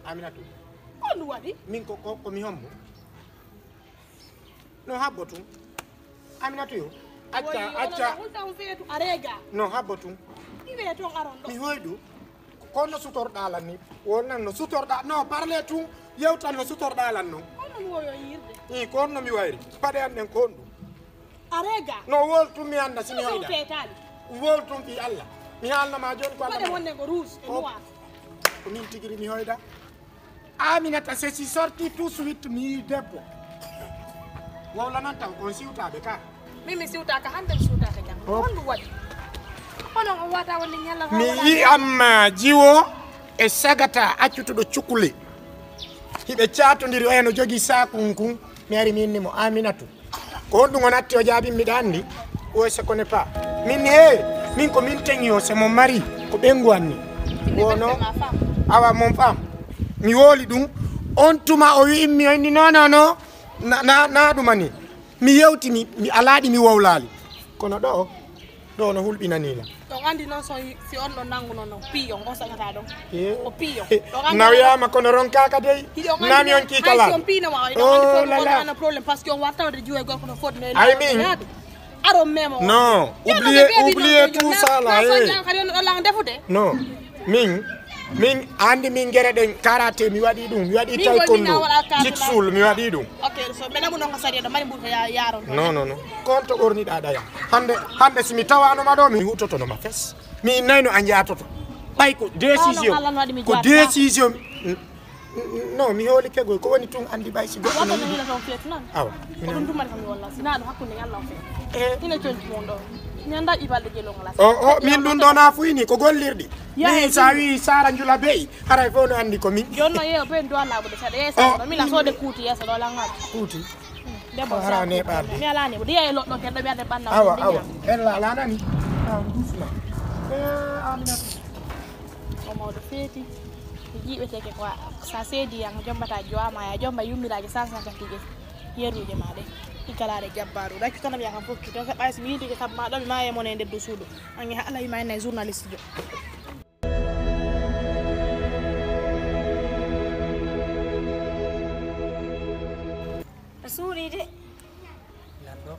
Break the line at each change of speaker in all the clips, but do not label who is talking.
Aminatu
on wadi
min ko mi hombo no habbotu Aminatu yo acca
arega
no habbotu
ibe to arondo
mi hoydu kono sutorɗa lan ni wonan no sutorɗa no parle tum yewtan no sutorɗa lan no
on woyo yirde
kon no mi wayri paɗe anden kon ɗum
arega
no woltum mi anda simi hoyda
fetani
woltum fi Allah mi halnama joni ko
Allah wonne ko rouge et noir
ko min tigiri mi hoyda Aminata c'est si sorti tout suite mi debbo wowlanan taw on siwtaɓe ka
mimi siwta ka hande siwta ka jam on du wadi onon o wata wonde nyalla
mi yi amma jiwo e sagata accutuɗo cukule hiɓe catodiri o eno jogui sakunkun mi ari mi innimo Aminatu ko on ɗum on atti o jaabi mbiɗa andi o se connaît pas min min ko min teŋi o c'est mon mari ko ɓengu anni wono awa mon femme mi wooli ɗum on tuma o wi mi inni non na ɗuma ni mi yewti mi alaaɗi mi wowlaali kono ɗo no hulɓinanila
donc andi noon si on ɗo nanguno no piyon on sagata ɗon o piyon
nawyama kono ronkaka dey nami on kiikala
on pinoma on probléme par ce que on warta wade juwe gorko no foti
ay min
aro memo
non oubliez tout ça là non min andi min gere den karate mi wadi dum mi wadi taekwondo jitsul mi wadi dum
ok so menamu non sari do mari burka yaron
non konto orni da daya hande simi tawano ma do mi hutoto no ma fes mi nayno anjatoto bay ko décision non mi holi kego ko woni tun andi bay si
goddo no hila ton fet non
awa
ko dum tumar kam walla sinado hakkunde yalla o fet ina tonti mon do nyanda ibalde jelo ngala
min dun dona fuini ko gollirdi ni sawi sara njula bey haray fo no andi ko min
jonno yeyo ben do ala bude sada yesa mi la sode kuti yesa do la ngat
kuti
debbo
hara ne balde
mi ala ne bude yeyo loddo keddo biade banda
awa en la la nani dufna Aminatu
o mawdo feti jibe teke ko sa sedi yang jombata joama ya jomba yumiraje sansa tije yeruje made ikalare jabbaru daki tanam ya kam fokki to sabay mi yidi ko sabma do mi maye mon e der do suudo angi Allah yima en journaliste jo
asuri de
lando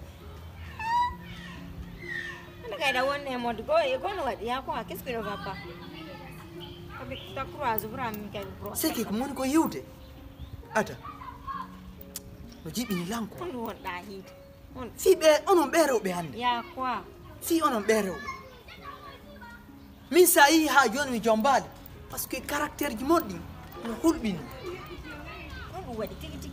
ana kaida wonne mod go e gono wadi ya ko qu'est-ce que ne va pas avec ta croise vraiment mi kay pro
c'est que mon ko yiwde ata no jibini lanko
on wonda hide on
fi be onon be rewbe hande
ya quoi
fi onon be rewbe min sa yi ha joni mi jombale parce que caractère ji moddi no hulbini
on wadi tigi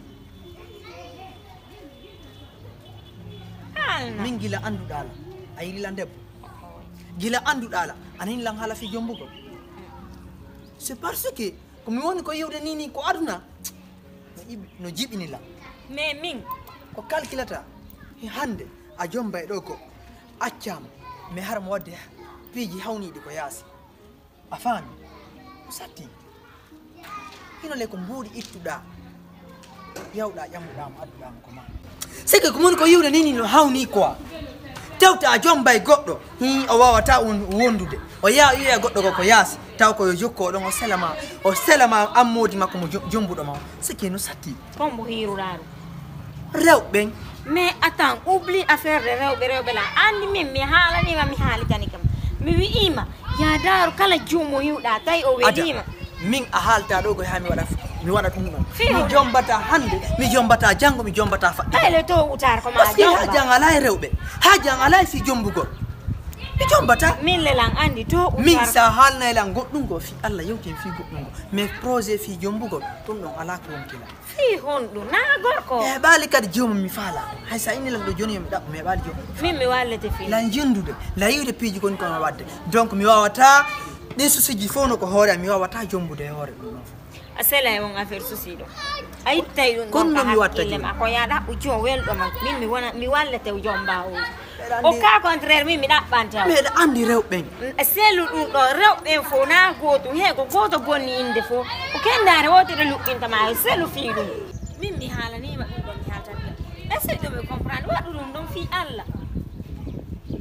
min gila andudala ayi la debbo gila andudala anin lang hala fi jombugo c'est parce que ko mi woni ko yewde nini ko aduna no jibini la
mais min
ko calculata hande a jombay do ko accam mi har mo wadde piiji hawnidi ko yaasi a faami satti hino le ko mbuudi ittuda yawda jamuda mo adduda ko ma c'est que ko mon ko yewde nini no hawni quoi tawta a jombay goddo o wawata wondude o yiya goddo ko yaasi taw ko yo jokko don o selama ammodi makko mo jombudo ma c'est que no satti
kombo hiruraro
rewbe
mais attends oublie affaire de rewbe la andi min mi halani ma mi hali tanikam mi wiima ya daru kala jumo yuda tay o wedima
min a halta do go ha mi wada dum non mi jombata hande mi jombata jango mi jombata fa
ele to utar ko ma
ha jangala rewbe ha jangala fi jombugo mi jombata
min le lang andi to utar
min sa halna lang goddum go fi Allah yewten fi goddum go mais projet fi jombugo dum don ala ko wonkila
fi hondu na gorko
e bali kad jomo mi fala hay sa inni lam do joni mi dabbo me bali jomo
min mi wallete fi
la jendude la yiwde piiji gon ko wadde donc mi wawata des soucis fono ko hoore mi wawata jombude hoore dum
asela e won affaire souci do ay tay dum
kon mi watta
ko yaada o jo weldo man min mi wallete o jomba o ka contraire min mi dabbanta
me da andi rewbe
selu dum do rewbe fo na goto he ko goto bonni inde fo o kendare wotere lukkinte ma selu fi dum min mi halani ma dum don mi haltan est-ce que me comprendre wadu dum don fi Allah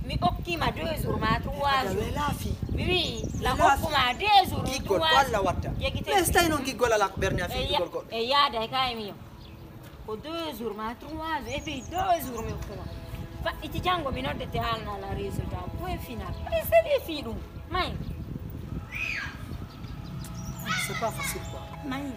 mi okkima 2 jours ma 3 jours
Lafi.
mi wi la okkuma 2 jours
Giggol walla watta. Lestai non giggol ala ko berni afi giggol ko.
e yaada e kay mi yo ko 2 jours ma 3 jours et puis 2 jours mi okkuma fa iti jango mi noddete halna la résultat point final e sali fi dum may
C'est pas facile quoi.
may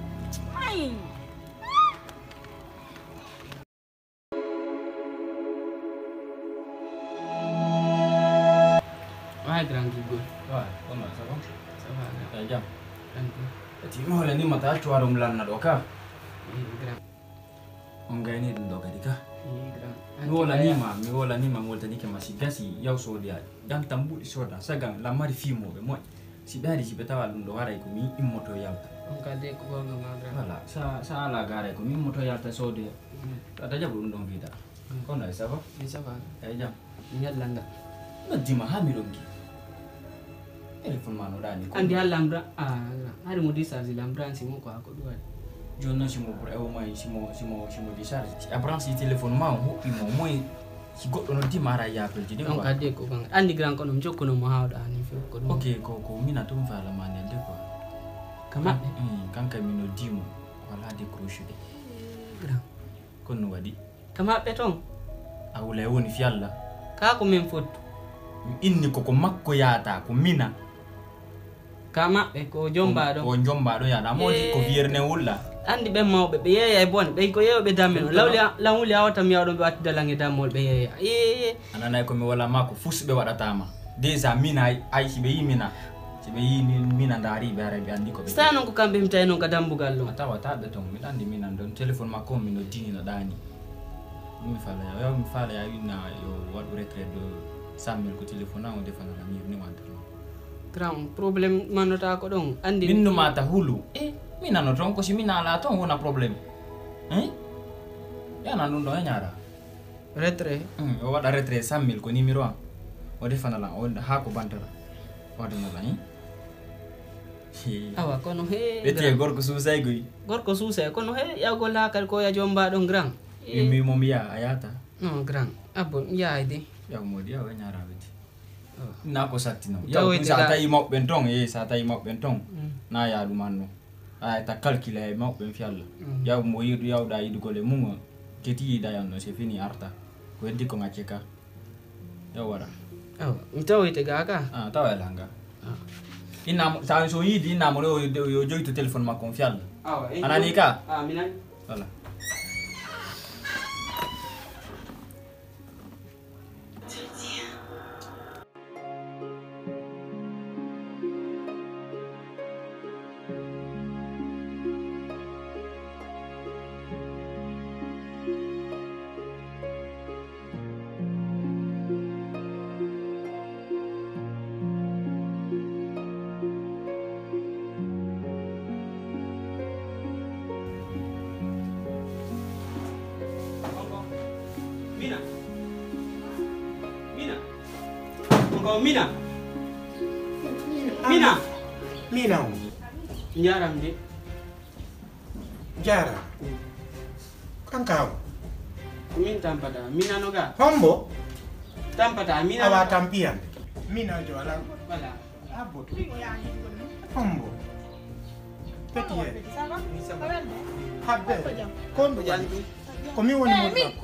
Ouais, grand Gigo.
Ouais, comment ça va?
Ça va, là.
T'as jam?
Tranquille.
Ati mo ni mata chwaro mlanna doka.
Grand.
Ongai ni doka dika.
Grand.
Mi wola ni ma molta ni kema sigasi yaw so dia. Jam tambu soda sagang la mari fimo be moy. Si bari si betawa lundo waray ko mi immoto yalta.
On ka de ko nga ma grand.
Wala sa ala gare ko mi moto yalta so dia. Tata jabu ndong vida. Kona ça va?
Ni ça va.
Ay jam.
Nyalla nga.
Nadima hamirongi. Telefon mano dani.
Andi alambra hari mo disarge lambra si mo ko akodwa.
Jona simo por e o mai simo disarge. Abran si telefon ma ho imo moy si goddo no dimara ya pel jidi
On ka de ko bang. Andi grand ko no jokko no mo hawda ni fi ko do.
Okay ko mina tum fala mane de ko.
Kama
Kanka mino dimo wala de crochet de.
grand.
Kono wadi.
Kama beton.
Awula woni fialla.
Ka ko men foto.
Inni ko makko yata ko mina.
Kama be ko jomba do.
Ko jomba do yada modi ko vierne wulla.
Andi be mawbe be yeya e bon be ko yeyobe dameno lawli awata mi awdo be watti dalange damol be yeya
Anana ko mi wala mako fusbe wadatama. Déjà mina ay sibe yimina. Sibe yini mina ndari be ara be andi ko be.
stano ko kambe mtayno ka dambugal lo
Atawa tabe ton mi andi mina don telephone makko mi no dini na dani. Mi fala ya wina yo wadu retrait de Samuel ko telephone on defana na mi ni wanta.
grand problem manota ko don andi
Minno mata hulu. Mina no tronco si mina la ton una problem. Ya na nundo nyara.
retre
O wada retrait Samuel ko numero 1. O defana la on ha ko bantara. Wada na la
awa kono he
Bete gorko susay goy.
gorko suse kono he ya go la kal ko ya jomba don grand
Mi momia ayata.
no grand abon ya ide
Ya modi ya nyara beti. Na ko satino. Ya
Tawo
ko
ite
sa
da-
tay mo bentong sa tay mo bentong. Na ya lumanno. Ay ta calculer mo ben fialla. Ya mo yidu ya da yidu ko le mungo. Keti da yanno c'est fini arta. Ko ndi ko ngacheka. Ya wara.
awa mtawo ite gaga
Tawa langa. Ina sa so yidi ina mo yo joyto telephone ma confial.
awa
Ananika.
mina
Voilà.
Mina. Mina. Engkau Mina. Mina.
Mina o.
Nyaram di.
Jara. Kankao.
Min tampada. Mina noga.
Hombo.
Tampada. Mina.
Awa tampian. Mina joala.
Wala.
Abot. Hombo. Petit. Habbe. Kondo jali. Komi woni mo bakko.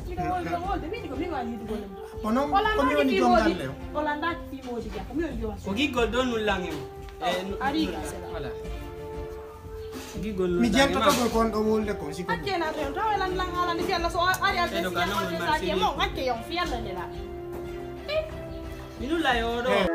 Kono komi woni jongal lew.
Ko gigol don nulangem. Wala. Gigol
Mi jento to go kon do wolde ko siko.
Minula yo do.